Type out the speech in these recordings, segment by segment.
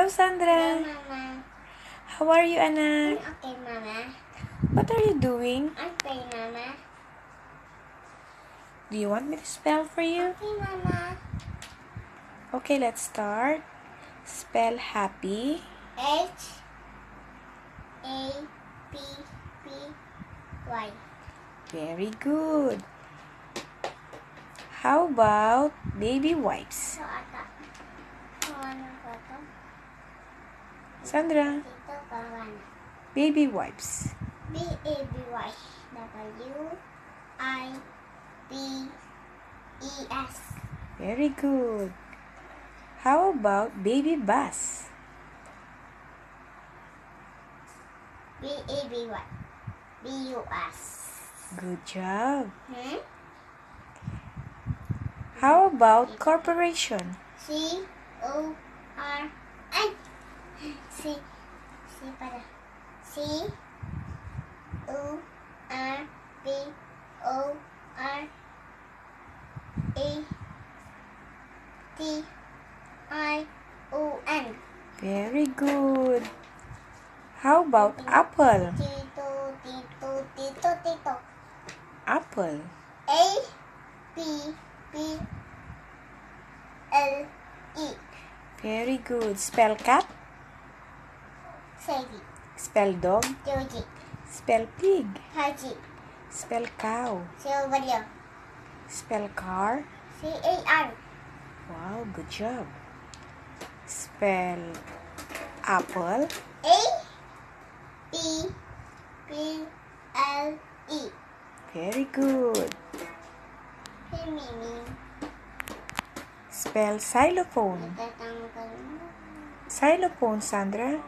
Hello, Sandra. Hello, Mama. How are you, anak? I'm okay, Mama. What are you doing? I'm okay, Mama. Do you want me to spell for you? Okay, Mama. Okay, let's start. Spell happy. H-A-P-P-Y. Very good. How about baby wipes? So, ata. Ano ba ito? Sandra, Dito, kawan. baby wipes. B-A-B-Y. W-I-P-E-S. Very good. How about baby bus? B-A-B-Y. B-U-S. Good job. Hmm? How about corporation? C-O-R-N. C pala. C-O-R-P-O-R-A-T-I-O-N. Very good. How about apple? Tito. Apple. A-P-P-L-E. Very good. Spell cat. Sadie. Spell dog. Joji. Spell pig. Haji. Spell cow. Silverio. Spell car. C-A-R. Wow, good job. Spell apple. A-P-P-L-E. Very good. Hey, Mimi. Spell xylophone. Natatanggal mo. Xylophone, Sandra.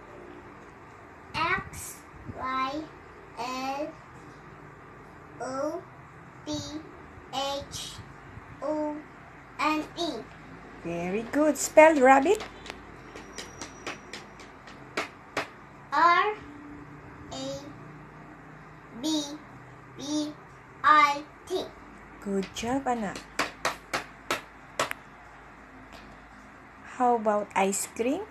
X-Y-L-O-P-H-O-N-E. Very good. Spell rabbit. R-A-B-B-I-T. Good job, anak. How about ice cream?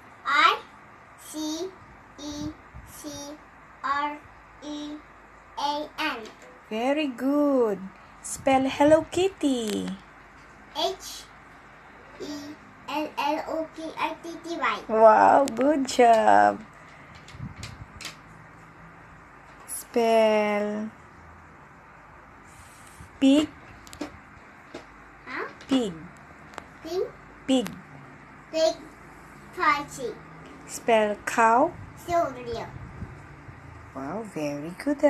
I-C-E-C-R-E-A-N. Very good. Spell Hello Kitty. H-E-L-L-O-K-I-T-T-Y. Wow, good job. Spell pig. Huh? Pig. Pink. Pig. Big party. Spell cow. Silverio. Wow, very good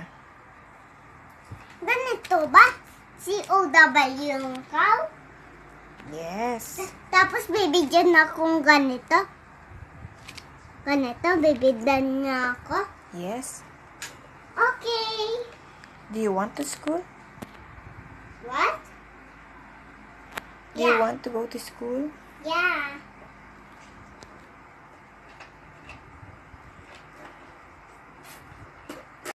Ganito ba? C-O-W yung cow? Yes. Tapos bibigyan akong ganito. Ganito, bibigyan niya ako. Yes. Okay. Do you want to school? What? Do you want to go to school? Yeah.